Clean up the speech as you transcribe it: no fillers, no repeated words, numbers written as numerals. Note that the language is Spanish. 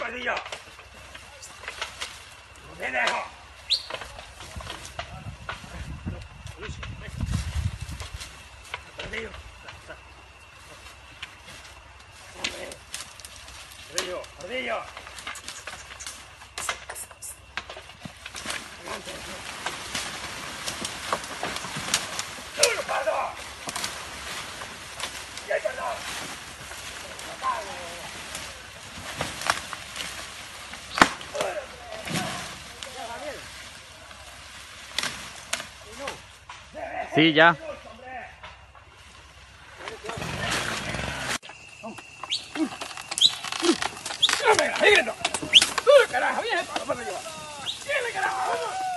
pardillo! ¡Me dejo! ¡Pardillo! ¡Pardillo! ¡Pardillo! ¡Duro, pardo! ¡Ya, perdón! Sí, ya. ¡Venga, carajo! ¡Viene, para allá! ¡Viene, carajo!